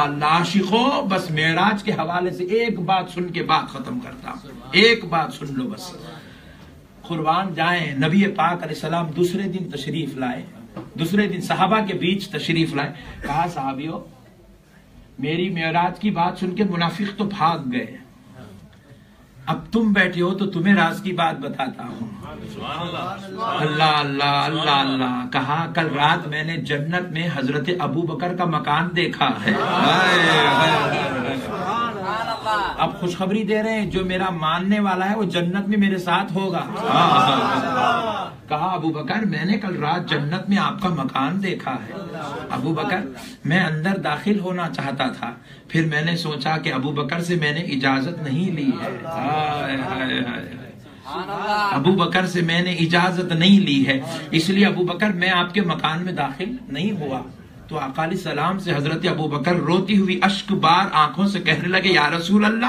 अल्लाह आशिकों, बस मेराज के हवाले से एक बात सुन के बात खत्म करता हूं, एक बात सुन लो बस। कुर्बान जाए, नबी पाक अलैहिस्सलाम दूसरे दिन तशरीफ लाए, दूसरे दिन सहाबा के बीच तशरीफ लाए। कहा साहबियों, मेरी मेराज की बात सुन के मुनाफिक तो भाग गए, अब तुम बैठे हो तो तुम्हें राज की बात बताता हूँ। अल्लाह अल्लाह अल्लाह अल्लाह। कहा कल रात मैंने जन्नत में हजरत अबू बकर का मकान देखा है। अब खुशखबरी दे रहे हैं, जो मेरा मानने वाला है वो जन्नत में मेरे साथ होगा। कहा अबू बकर, मैंने कल रात जन्नत में आपका मकान देखा है। अबू बकर, मैं अंदर दाखिल होना चाहता था, फिर मैंने सोचा कि अबू बकर से मैंने इजाजत नहीं ली है। अबू बकर से मैंने इजाजत नहीं ली है, इसलिए अबू बकर मैं आपके मकान में दाखिल नहीं हुआ। तो आका अलैहिस्सलाम से हजरत अबू बकर रोती हुई अश्क बार आंखों से कहने लगे, या रसूल अल्लाह,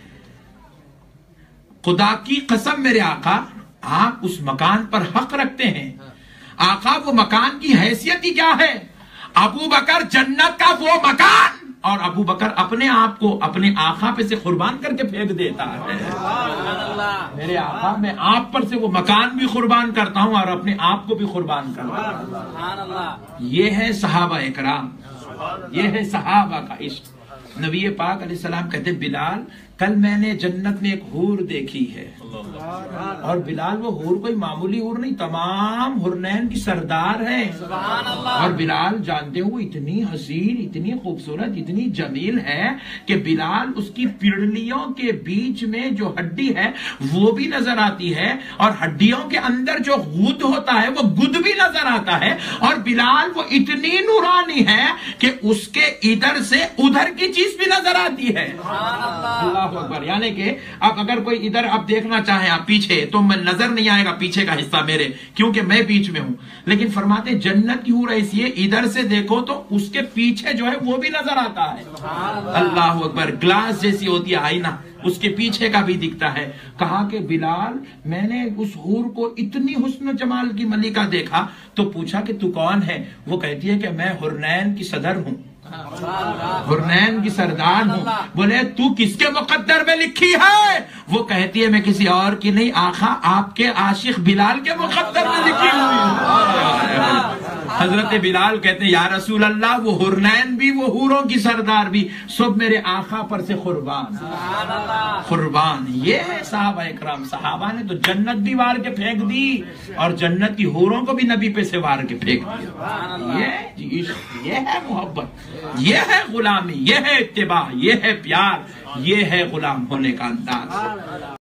खुदा की कसम मेरे आका, आप उस मकान पर हक रखते हैं। आका वो मकान की हैसियत ही क्या है? अबू बकर जन्नत का वो मकान, और अबू बकर अपने आप को अपने आका पे से कुर्बान करके फेंक देता है। मेरे आका, मैं आप पर से वो मकान भी कुर्बान करता हूं और अपने आप को भी कुर्बान करता हूं। ये है सहाबा इकराम, ये है सहाबा का इश्क। नबी पाक अलैहिस्सलाम कहते, बिलाल कल मैंने जन्नत में एक हूर देखी है, और बिलाल वो हूर कोई मामूली हूर नहीं, तमाम हुरनैन की सरदार है। और बिलाल जानते हो वो इतनी हसीन, इतनी खूबसूरत, इतनी जमील है कि बिलाल उसकी पिंडलियों के बीच में जो हड्डी है वो भी नजर आती है, और हड्डियों के अंदर जो गुद होता है वो गुद भी नजर आता है। और बिलाल वो इतनी नूरानी है कि उसके इधर से उधर की चीज भी नजर आती है। अल्लाह अकबर। यानी कि अब अगर कोई इधर आप देखना चाहे आप पीछे, तो नजर नहीं आएगा पीछे का हिस्सा मेरे, क्योंकि मैं बीच में हूं। लेकिन फरमाते जन्नत की हूर ऐसी है, इधर से देखो तो उसके पीछे जो है वो भी नजर आता है। अल्लाह अकबर। ग्लास जैसी होती है आईना, उसके पीछे का भी दिखता है। कहा कि बिलाल, मैंने उस हूर को इतनी हुस्न जमाल की मलिका देखा, तो पूछा कि तू कौन है? वो कहती है कि मैं हुरनैन की सदर हूं, हुरनैन की सरदार हूं। बोले तू किसके मुकद्दर में लिखी है? वो कहती है मैं किसी और की नहीं आका, आपके आशिक बिलाल के मुकद्दर में लिखी हुई। हजरत बिलाल कहते हैं, या रसूल अल्लाह, वो हुरनैन भी, वो हूरों की सरदार भी, सब मेरे आका पर से कुर्बान कुर्बान। ये है सहाबा इकराम। सहाबा ने तो जन्नत भी वार के फेंक दी, और जन्नत की हूरों को भी नबी पे से वार के फेंक दिया। ये है मोहब्बत, ये है गुलामी, ये है इत्तिबा, ये है प्यार, ये है गुलाम होने का अंदाज।